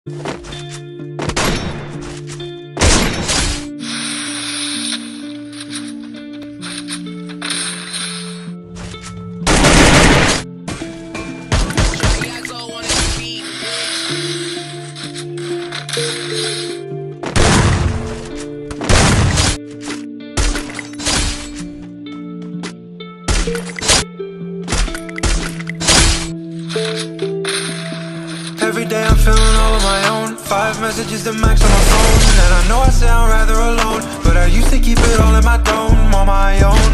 Every day I'm feeling all on my own. 5 messages to max on my phone. And I know I sound rather alone, but I used to keep it all in my dome, on my own.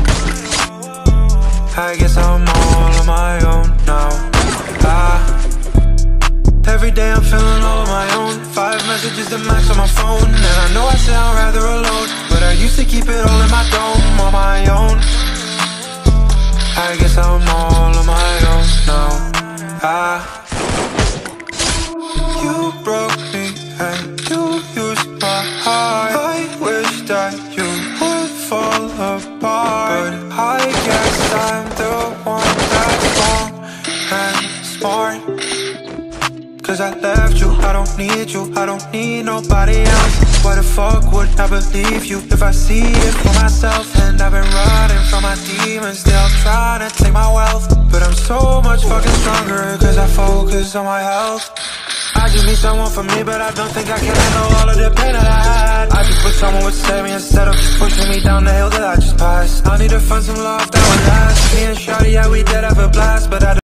I guess I'm all on my own now. Every day I'm feeling all on my own. 5 messages to max on my phone. And I know I sound rather alone, but I used to keep it all in my dome, on my own. I guess I'm all on my own now. You broke me and you used my heart. I wish that you would fall apart, but I guess I'm the one that's wrong and smart. Cause I left you, I don't need you, I don't need nobody else. Why the fuck would I believe you if I see it for myself? And I've been running from my demons, still trying to take my wealth. But I'm so much fucking stronger cause I focus on my health. I just need someone for me, but I don't think I can handle all of the pain that I had. I just wish someone would save me instead of just pushing me down the hill that I just passed. I need to find some love that would last. Me and Shawty, yeah, we did have a blast, but I